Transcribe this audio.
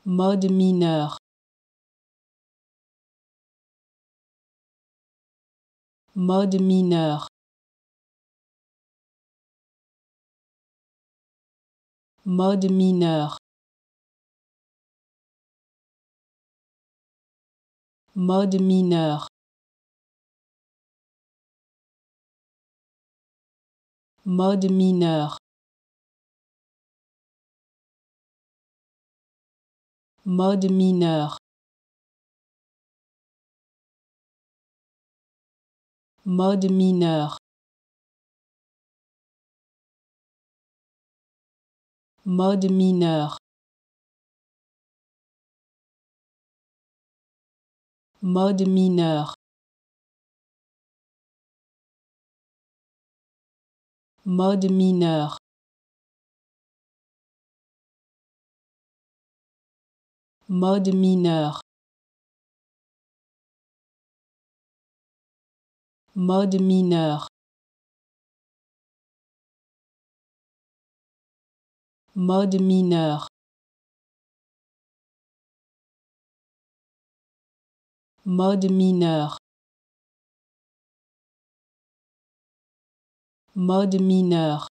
Mode mineur. Mode mineur. Mode mineur. Mode mineur. Mode mineur. Mode mineur. Mode mineur. Mode mineur. Mode mineur. Mode mineur. Mode mineur. Mode mineur. Mode mineur. Mode mineur. Mode mineur.